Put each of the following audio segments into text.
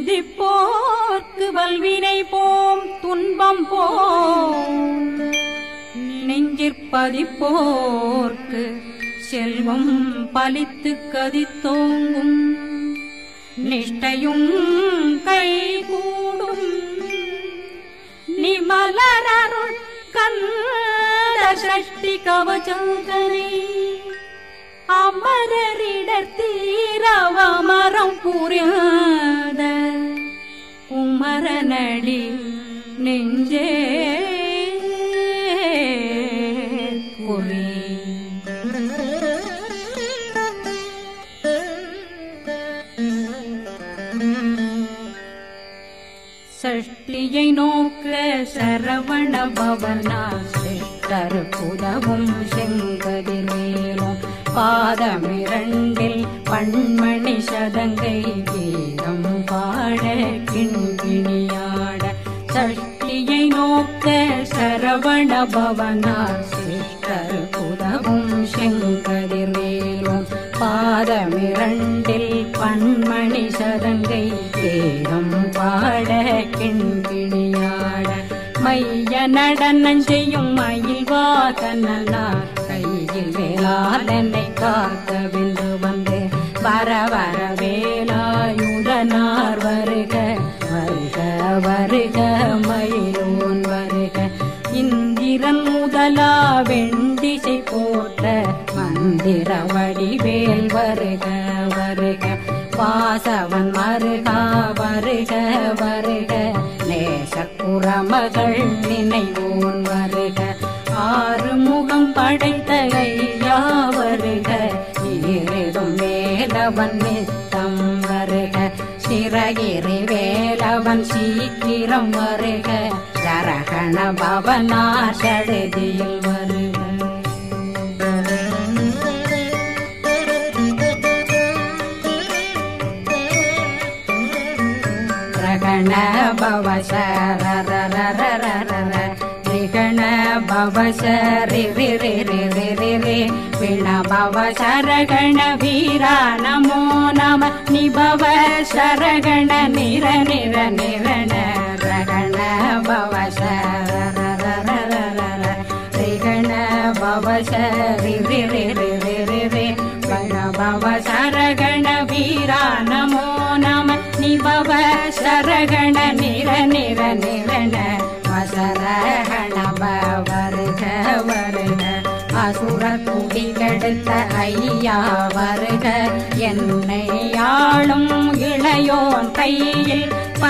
சிந்திப்போர்க்கு வல்வினை போம் துன்பம் போம் நெஞ்சிற்பதிப்போர்க்கு செல்வம் பலித்து கதித்தோங்கும் நிஷ்டையும் கைகூடும் நிமலனருள் கந்த சஷ்டி கவசந்தனை அமரரிடர் தீரவமரம் புரியாத குமரனடி நெஞ்சே குறி சஷ்டியை நோக்க சரவண பவனா சிஷ்டர் புதவும் செங்கதிரேலும் பாதமிரண்டில் பண்மணி சதங்கை கீதம் பாட கிண்கிணியாட சஷ்டியை நோக்க சரவண பவனா சிஷ்டர் புதவும் செங்கதிரேலும் பாதமிரண்டில் பண்மணி சதங்கை கீதம் பாட கிண்கிணியாட மைய நடனம் செய்யும் மயில் வாதனார் கையில் வேளாளனை காக்க வென்று வந்து வர வர வேலாயுதனார் வருக வருக வருக மயிலோன் வருக இந்திரன் முதலா வெண்டிசை போட்ட மந்திர வடிவேல் வருக வருக வாசவன் மருகா வருக வருக நேசக்குறமகள் நினைவோன் வருக ஆறு முகம் படைத்த ஐயா வருக ஈரிடும் வேலவன் நித்தம் வருக சிறகிரி வேலவன் சீக்கிரம் வருக சரகண பவனார் சடுதியில் வருக ரகண பவசரரரரரரர ரிகண பவசரி ரி ரி ரி ரி ரி ரி விண பவசரகண வீரா நமோ நம நிபவ சரகண நிர நிர நிரண ரகண பவசரரரரரர ரிகண பவசரி ரி ரி ரி ரி ரி ரி விண பவசரகண வீரா நமோ நம நிபவ சரகண நிர நிர நிரண வசரகண வருக வருக அசுர குடி கெடுத்த ஐயா வருக என்னை ஆளும் இளையோன் கையில்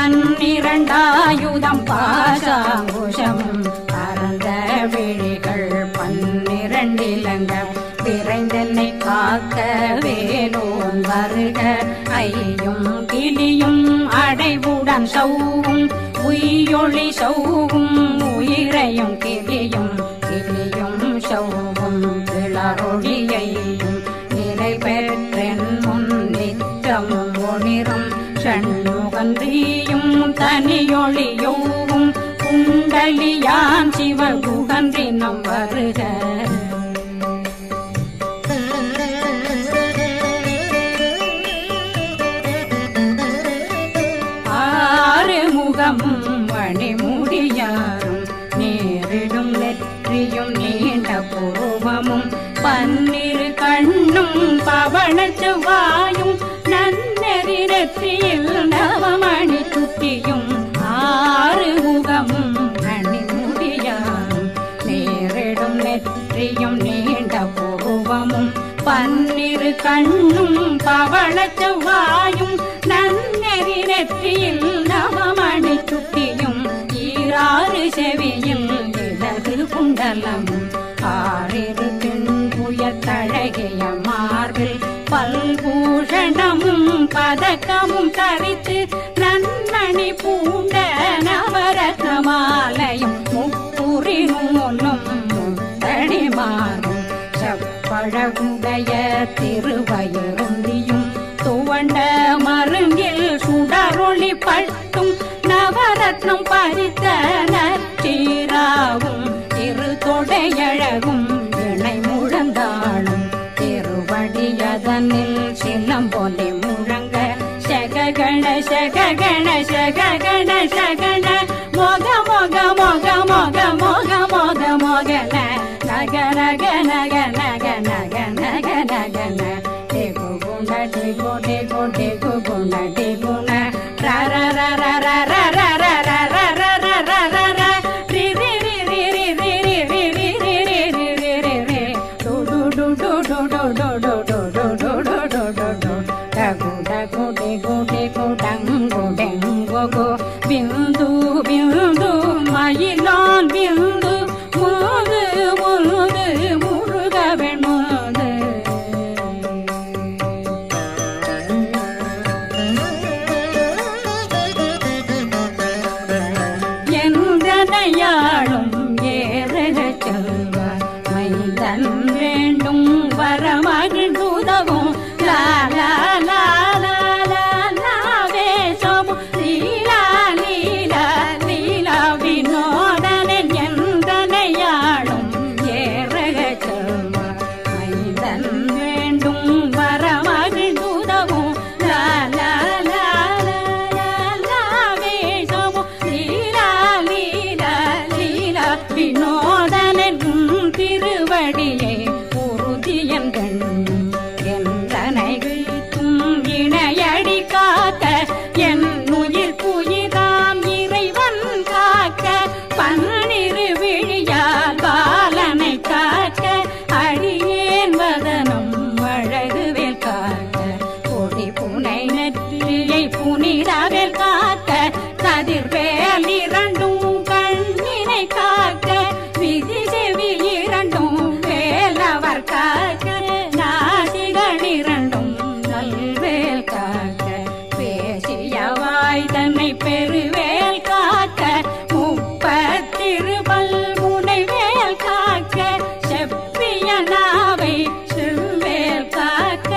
12 பாசாங்குஷம் பரந்த விழிகள் 12 இலங்க விரைந்தென்னை காக்க வேலோன் வருக ஐயும் கிளியும் அடைவுடன் சௌவும் உயிரொளி சௌவும் உயிரையும் கிளியும் கிளியும் சௌவும் கிளரொளியையும் நிலை பெற்றென் முன் நித்தம் ஒளிரும் ஷண்முகன்றியும் தனியொளியோவும் குண்டலியான் சிவகுகன்றினம் வருக மணிமுடியாரும் நேரிடும் நெற்றியும் நீண்ட பூர்வமும் 12 கண்ணும் பவள செவ்வாயும் நன்னெறி நெற்றியில் நவமணி சுட்டியும் 6 முகமும் மணிமுடியாரும் நேரிடும் நெற்றியும் நீண்ட பூர்வமும் 12 கண்ணும் பவள செவ்வாயும் நன்னெறி நெற்றியில் நவமணி சுட்டியும் 6 செவியில் இலகு குண்டலம் 6 தின்புயத்தழகிய மார்பில் பல்பூஷணமும் பதக்கமும் தரித்து நன்னணி பூண்ட நவரத்ன மாலையும் முப்புரி நூலும் முத்தடி மாறும் செப்பழகுடைய திருவயருந்தியும் துவண்ட மருங்கில் சுடரொளி பட்டும் நவரத்னம் பறித்த நச்சீராவும் திரு தொடையழகும் இணை முழந்தாளும் திருவடியதனில் சிலம்பொலி முழங்க சககண சககண ಶಗಣ ಶಗಣ ಮೊಗ ಮೊಗ ಮೊಗ ಮೊಗ ಮೊಗ ಮೊಗ ಮೊಗನ ನಗ ನಗ ನಗ ನಗ ನಗ ನಗ ನಗನ ಟೇಗು ಗುಣ ಟೇಗು ಟೇಗು ಟೇಗು ಗುಣ ಟೇಗುಣ ರ ರ ರ ರ ರ ರ ರ ರ ರ ರ ರ ರ ರ ರ ರ ರಿ ರಿ ರಿ ರಿ ರಿ ರಿ ರಿ ರಿ ರಿ ರಿ ರಿ ರಿ ರಿ ರಿ ರಿ ಡು ಡು ಡು ಡು ಡು ಡು ಡು ಡು ಡು ಡು ಡು ಡು ಡು ಡು ಡು ಡಗು ಡಗು ಡೆಗು ಡೆಗು ಡಂಗು ಡೆಂಗು ಗು ಬಿಂದು ಬಿಂದು மயிலான் விந்து முது முது முருகவன் முது என்றனையாளும் ஏறக செல்வார் மைந்தன் வேண்டும் வரமகிழ் உதவும் லா லா லா லா லா லா வேஷம் லீலா லீலா லீலா வினோதனன் என்றனையாளும் ஏறக செல்வார் மைந்தன் வேண்டும் வரமகிழ் உதவும் லா லா லா லா லா லா வேஷம் லீலா லீலா லீலா வினோதனன் திருவடியை உறுதியந்தன் என்றனை வீழ்த்தும் இணையடி காக்க என் உயிர் புயிராம் இறைவன் காக்க பன்னிரு விழியால் பாலனை காக்க அடியேன் வதனம் அழகுவேல் காக்க கொடி புனை நெற்றியை புனிதவேல் காக்க கதிர்வேல் இரண்டும் கண்ணினை காக்க விதி செவி இரண்டும் வேலவர் காக்க நாசிகள் இரண்டும் நல்வேல் காக்க பேசியவாய் தன்னை பெருவேல் காக்க முப்பத்திருபல் முனைவேல் காக்க செப்பிய நாவை செவ்வேல் காக்க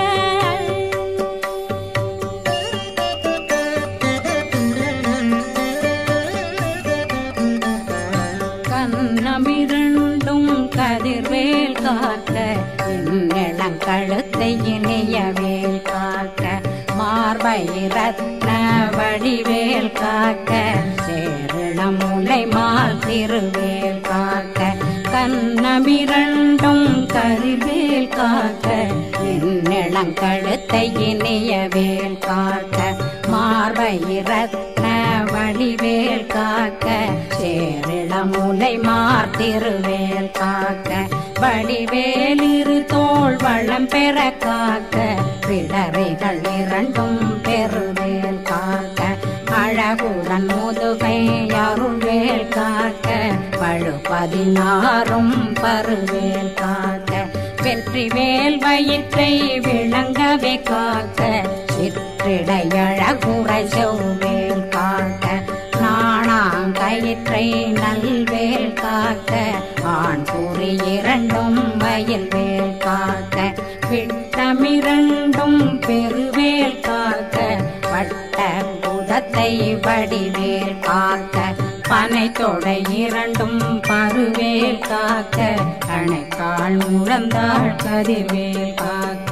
கண்ணமிரண்டும் கதிர்வேல் காக்க இளங்கழுத்தை இணையவேல் காக்க மார்பை ரத்ன வடிவேல் காக்க சேரணம் முலை மால் திருவேல் காக்க கண்ணமிரண்டும் கதிர்வேல் காக்க இளங்கழுத்தை இணையவேல் காக்க மார்பை ரத்ன வடிவேல் காக்க சேரிளம் முலை மார் திருவேல் காக்க வடிவேல் இரு தோள் வளம் பெற காக்க பிடரைகள் இரண்டும் பெருவேல் காக்க அழகுடன் முதுகை அருள்வேல் காக்க பழு 16 பருவேல் காக்க வெற்றிவேல் வயிற்றை விளங்கவே காக்க சிற்றிடையழகுரை செவ்வேல் காக்க நாணாங்கயிற்றை நல்வேல் காக்க ஆண் குறி இரண்டும் வயல்வேல் காக்க விட்டமிரண்டும் பெருவேல் காக்க வட்ட புதத்தை வடிவேல் காக்க பனை தொடை இரண்டும் பருவேல் காக்க கணைக்கால் முழந்தாள் கதிர்வேல் காக்க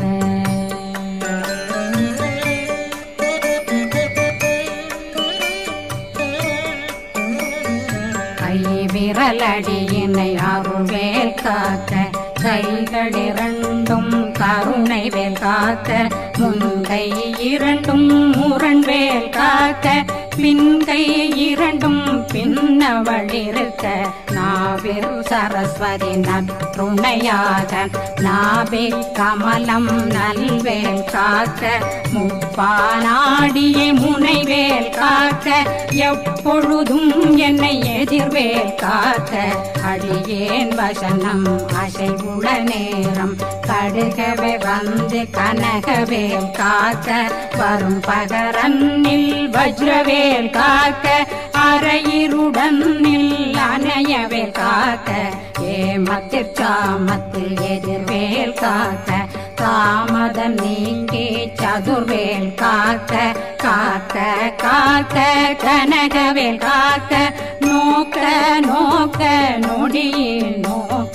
விரலடியினை அருள்வேல் காக்க கைகள் இரண்டும் கருணை வேல் காக்க முன்கை இரண்டும் முரண்வேல் காக்க பின்கை இரண்டும் பின்னவளிருக்க நாவில் சரஸ்வதி நற்றுணையாக நாபி கமலம் நல்வேல் காக்க முப்பானாடியை முனைவேல் காக்க எப்பொழுதும் என்னை எதிர்வேல் காக்க அடியேன் வசனம் அசைவுள நேரம் கடுகவே வந்து கனகவேல் காக்க வரும் பகரன்னில் வஜ்ரவேல் காக்க அரையிருடன் அணையவேல் காக்க ஏமத்திற் சாமத்தில் எதிர்வேல் காக்க தாமதம் நீங்கி சதுர்வேல் காக்க காக்க காக்க கனகவேல் காக்க நோக்க நோக்க நொடியில் நோக்க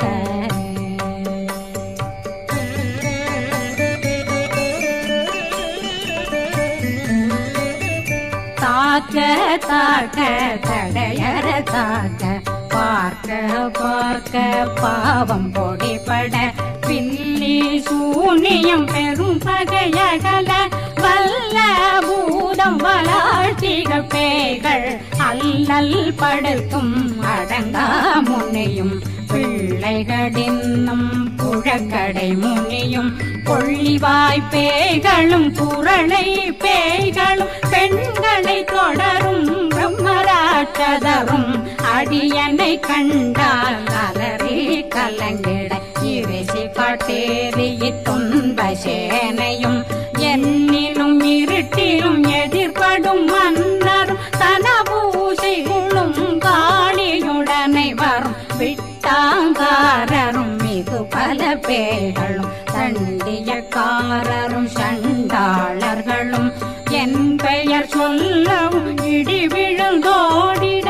தாக்க தாக்க தடையற தாக்க பார்க்க பார்க்க பாவம் பொடிபட பில்லி சூனியம் பெரும் பகையகல வல்ல பூதம் வளாழ்த்திகள் பேய்கள் அல்லல் படுத்தும் அடங்கா முனையும் பிள்ளைகளின்னும் புழக்கடை முனியும் கொள்ளிவாய் பேய்களும் குரளை பேய்களும் பெண்களை தொடரும் பிரம்மராட்சதரும் அடியனை கண்டால் அலறி கலங்கிட இரிசி காட்டேறிய துன்ப சேனையும் என்னிலும் இருட்டிலும் எதிர்படும் மன்னரும் தனபூசைகளும் காளியுடனை வரும் விட்டாங்காரரும் மிகு பல பேர்களும் தண்டியக்காரரும் சண்டாளர்களும் என் பெயர் சொல்லவும் இடி விழுந்தோடிட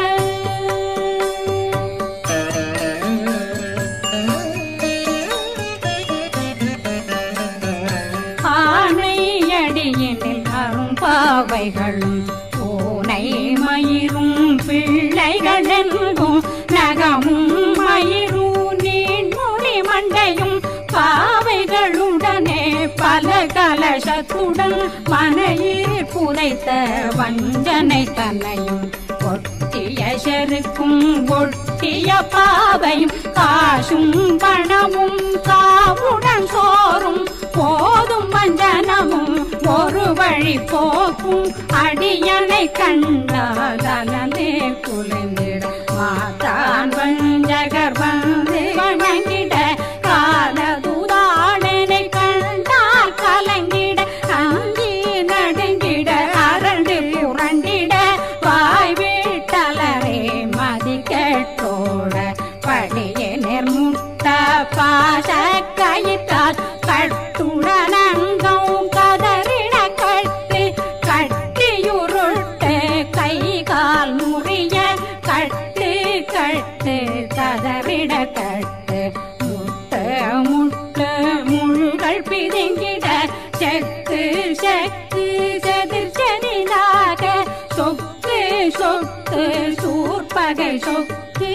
ஆனையடியினில் அரும்பாவைகளும் பூனை மயிரும் பிள்ளைகளென்றும் நகமும் மயிரும் நீண்மொழி மண்டையும் பாவைகளுடனே பல கலசத்துடன் மனையில் புதைத்த வஞ்சனை தன்னையும் ஒட்டிய செருக்கும் ஒட்டிய பாவையும் காசும் பணமும் காவுடன் சோறும் போதும் வஞ்சனமும் ஒரு வழி போக்கும் அடியனை கண்டால் அலனே குலைந்திட மாதான் வஞ்சகர் வந்து வணங்கிட காலதுதாடனை கண்டால் கலங்கிட அங்கி நடுங்கிட அரண்டு புரண்டிட வாய் வீட்டலரே மதி கேட்டோட படியே நெர்முட்ட பாச கயிற்றால் கட்டுடனங்கும் கதறிட கட்டு கட்டியுருட்டு கை கால் முறிய கட்டு கட்டு கதறிட கட்டு முட்டு முட்டு முள்கள் பிதுங்கிட செக்கு செக்கு செதிர் செதிலாக சொக்கு சொக்கு சூர்பகை சொக்கு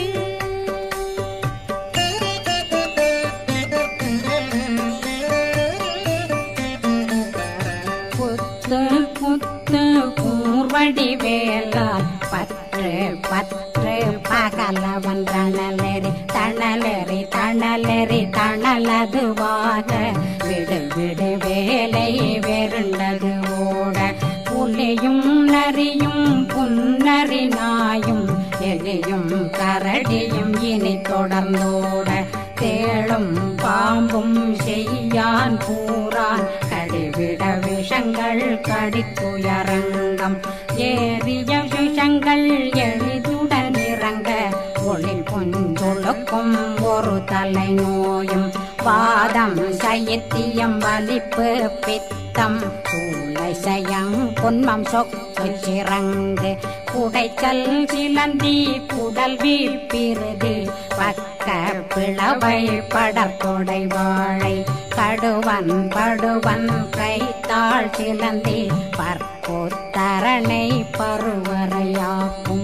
புத்து புத்து கூர்வடி வேலால் பற்று பற்று பகலவன் தணலெறி தணலெறி தணலெறி தணலதுவாக விடு விடு வேலை வெருண்டது ஓட புலியும் நரியும் புன்னரி நாயும் எலியும் கரடியும் இனி தொடர்ந்தோட தேளும் பாம்பும் செய்யான் கூறான் கடிவிட விஷங்கள் கடித்துயரங்கம் ஏறிய விஷங்கள் எளிதுடன் இறங்க ஒளில் கொஞ்சொழுக்கும் ஒரு தலை நோயும் வாதம் சைத்தியம் வலிப்பு பித்தம் சூளை சயம் பொன்மம் சொக்கு சிறங்கு குடைச்சல் சிலந்தி குடல் வீழ்பிருதி பக்க பிளவை படற்கொடை வாழை கடுவன் படுவன் கைத்தாள் சிலந்தி பற்போத்தரணை பருவரையாக்கும்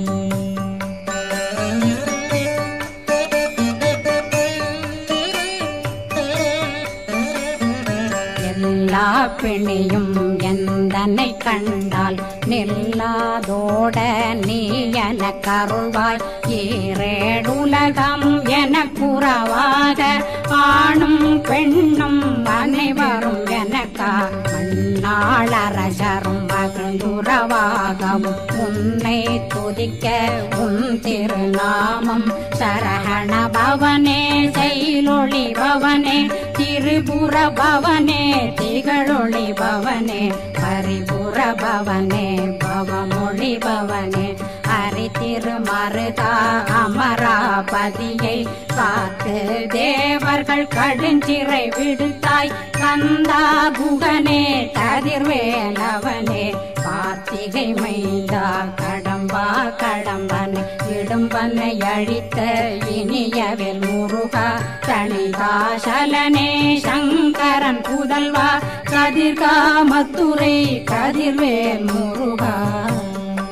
எல்லா பிணியும் எந்தனை கண்டால் நில்லாதோட நீ என கருள்வாய் ஈரேடுலகம் என குறவாக ஆணும் பெண்ணும் அனைவரும் எனக்கா மண்ணாளரசரும் மகிழ்ந்துறவாகவும் உன்னை துதிக்க உன் திருநாமம் சரஹண பவனே செயலொளி பவனே திரிபுர பவனே திகழொளி பவனே பரிபுர பவனே பவமொழி பவனே ஹரி திருமருகா அமராபதியை காத்து தேவர்கள் கடுஞ்சிறை விடுத்தாய் கந்தா குகனே கதிர்வேலவனே கார்த்திகை மைந்தா கடம்பா கடம்பனை இடும்பனை அழித்த இனியவில் முருகா தணிகாசலனே சங்கரன் புதல்வா கதிர்காமத்துரை கதிர்வேல் முருகா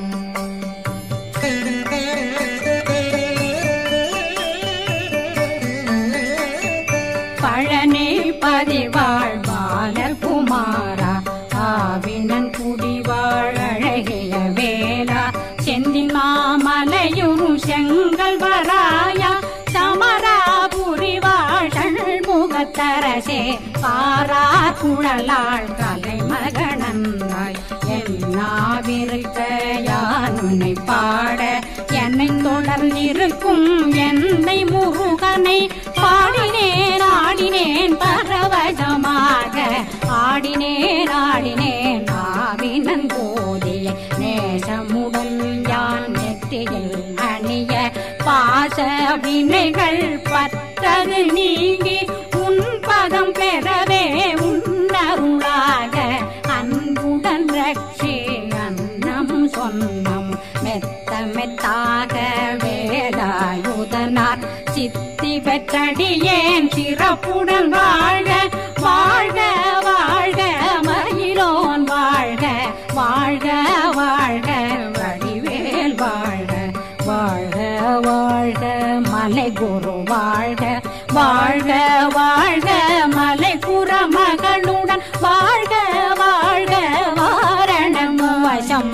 பழனி பதிவாழ் பாலகுமாரா ஆவினன் குடிவாழ் அழகிய வேலா செந்தின் மாமலையும் செங்கல் வராயா சமராபுரிவாழ் சண்முகத்தரசே பாரா குழலாள் கலை மகனன்னாய் என்னாவிருக்க யான் உன்னை பாட என்னை தொடர்ந்திருக்கும் என்னை முருகனை பாடினேன் ஆடினேன் பரவசமாக ஆடினேன் ஆடினேன் ஆவினன் போதிய நேசமுடன் யான் நெற்றியில் அணிய பாச வினைகள் பற்றது நீங்கி உன் பதம் பெறவே உன்னருளாக அன்புடன் ரட்சி அன்னம் சொன்னம் மெத்த மெத்தாக வேலாயுதனார் சித்தி பெற்றடியேன் சிறப்புடன் வாழ்க வாழ்க வாழ்க மயிலோன் வாழ்க வாழ்க வாழ்க வடிவேல் வாழ்க வாழ்க வாழ்க மலை குரு வாழ்க வாழ்க வாழ்க மலை குறமகளுடன் வாழ்க வாழ்க வாரணம் வசம்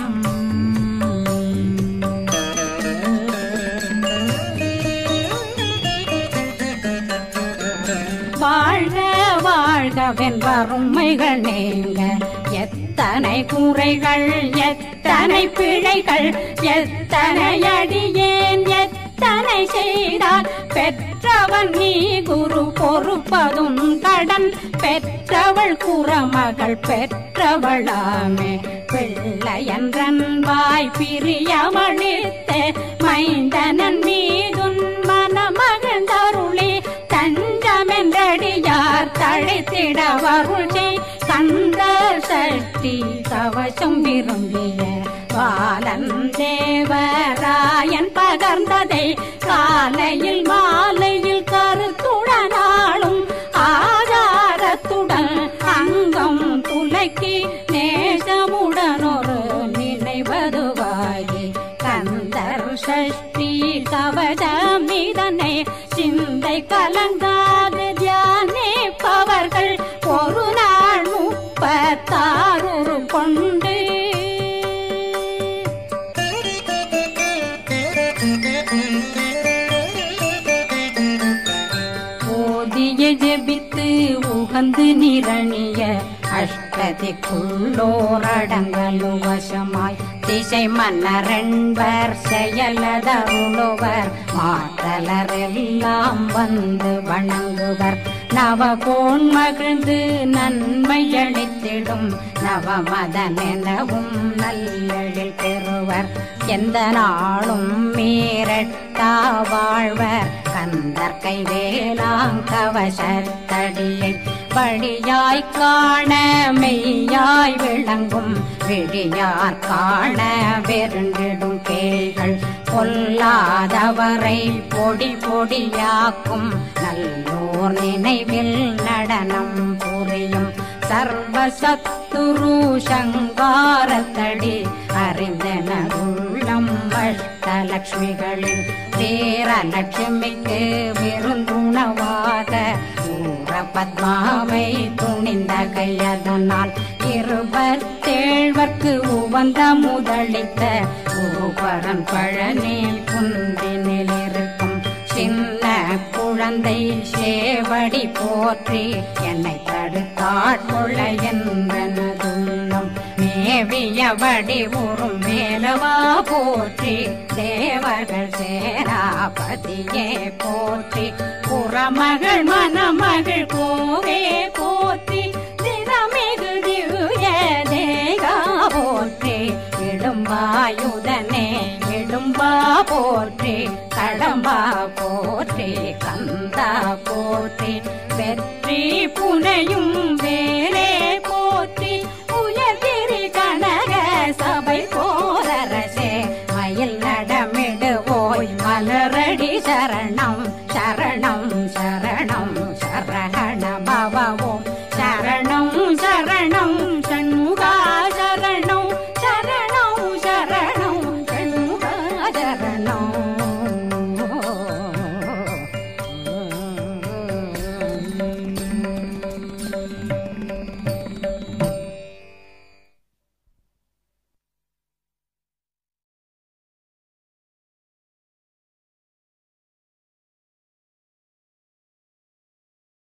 வாழ்க வாழ்கவென் வறுமைகள் நீங்க எத்தனை குறைகள் எத்தனை பிழைகள் எத்தனை அடியேன் எத்தனை செய்தால் பெற்றவன் நீ குரு பொறுப்பதும் கடன் பெற்றவள் குறமகள் பெற்றவளாமே பிள்ளையன்றன் வாய் பிரியமளித்த மைந்தனன் மீதுன் மனமகந்தருளி தஞ்சமென்றடியார் தழைத்திட வருளை கந்த சஷ்டி கவசம் விரும்பிய பாலன் தேவராயன் பகர்ந்ததை காலையில் மாலையில் கருத்துடனாலும் ஆதாரத்துடன் அங்கம் துலக்கி நேசமுடனொரு நினைவதுவாகி கந்தர் சஷ்டி கவசம் இதனை சிந்தை கலங்காது தியானிப்பவர்கள் ஒரு நாள் 36 கொண்டு ஓதிய ஜெபித்து உகந்து நிரணிய அஷ்டதிக்குள்ளோரடங்கலும் வசமாய் திசை மன்னரென்பர் செயலதருளுவர் மாற்றலரெல்லாம் வந்து வணங்குவர் நவகோன் மகிழ்ந்து நன்மையளித்திடும் நவமதனெனவும் நல்லெழில் பெறுவர் எந்த நாளும் மீறட்டா வாழ்வர் கந்தற்கை வேளாங்கவசத்தடியை வழியாய் காண மெய்யாய் விளங்கும் விழியார் காண வெருண்டிடும் பேய்கள் பொல்லாதவரை பொடி பொடியாக்கும் நல்லோர் நினைவில் நடனம் புரியும் சர்வசத்துரு சங்காரத்தடி அறிந்தனருள்ளம் அஷ்டலட்சுமிகளில் வீரலட்சுமிக்கு விருந்துணவாக ஊர பத்மாவை துணிந்த கையதனால் 27 உவந்த முதலித்த ஊபரன் பழனி குந்தினில் இருக்கும் சின்ன குழந்தை சேவடி போற்றி என்னை தடுத்தாட்கொள்ள என்பனதுள்ளம் மேவியபடி உறும் மேலவா போற்றி தேவர்கள் சேராபதியே போற்றி புறமகள் மணமகள் கோவே போற்றி திறமிகு திவ்ய தேகா போற்றி இடும்பாயுதனே இடும்பா போற்றி கடம்பா போற்றி கந்தா போற்றி வெற்றி புனையும் வேலே